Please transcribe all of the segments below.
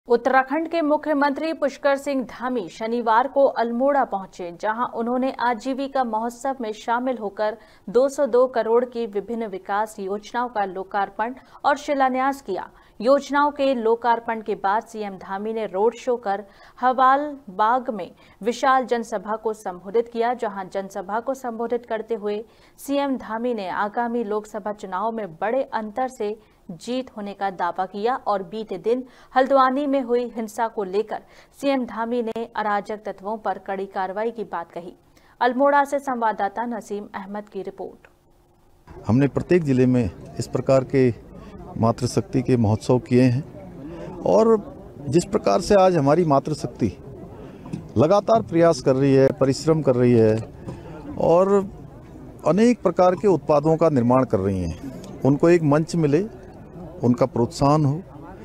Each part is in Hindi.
उत्तराखंड के मुख्यमंत्री पुष्कर सिंह धामी शनिवार को अल्मोड़ा पहुंचे, जहां उन्होंने आजीविका महोत्सव में शामिल होकर 202 करोड़ की विभिन्न विकास योजनाओं का लोकार्पण और शिलान्यास किया। योजनाओं के लोकार्पण के बाद सीएम धामी ने रोड शो कर हवाल बाग में विशाल जनसभा को संबोधित किया, जहां जनसभा को संबोधित करते हुए सीएम धामी ने आगामी लोकसभा चुनाव में बड़े अंतर से जीत होने का दावा किया और बीते दिन हल्द्वानी में हुई हिंसा को लेकर सीएम धामी ने अराजक तत्वों पर कड़ी कार्रवाई की बात कही। अल्मोड़ा से संवाददाता नसीम अहमद की रिपोर्ट। हमने प्रत्येक जिले में इस प्रकार के मातृशक्ति के महोत्सव किए हैं और जिस प्रकार से आज हमारी मातृशक्ति लगातार प्रयास कर रही है, परिश्रम कर रही है और अनेक प्रकार के उत्पादों का निर्माण कर रही हैं, उनको एक मंच मिले, उनका प्रोत्साहन हो,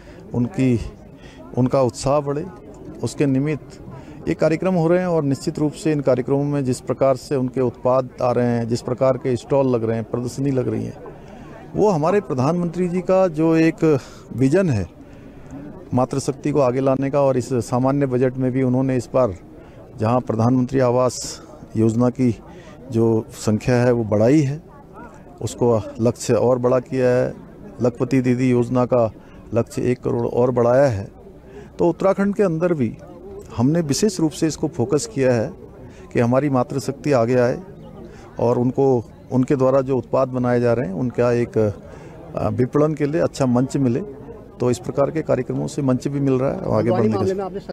उनका उत्साह बढ़े, उसके निमित्त ये कार्यक्रम हो रहे हैं। और निश्चित रूप से इन कार्यक्रमों में जिस प्रकार से उनके उत्पाद आ रहे हैं, जिस प्रकार के स्टॉल लग रहे हैं, प्रदर्शनी लग रही है, वो हमारे प्रधानमंत्री जी का जो एक विजन है मातृशक्ति को आगे लाने का। और इस सामान्य बजट में भी उन्होंने इस बार जहां प्रधानमंत्री आवास योजना की जो संख्या है वो बढ़ाई है, उसको लक्ष्य और बड़ा किया है। लखपति दीदी योजना का लक्ष्य 1 करोड़ और बढ़ाया है। तो उत्तराखंड के अंदर भी हमने विशेष रूप से इसको फोकस किया है कि हमारी मातृशक्ति आगे आए और उनके द्वारा जो उत्पाद बनाए जा रहे हैं उनका एक विपणन के लिए अच्छा मंच मिले। तो इस प्रकार के कार्यक्रमों से मंच भी मिल रहा है आगे बढ़ने का।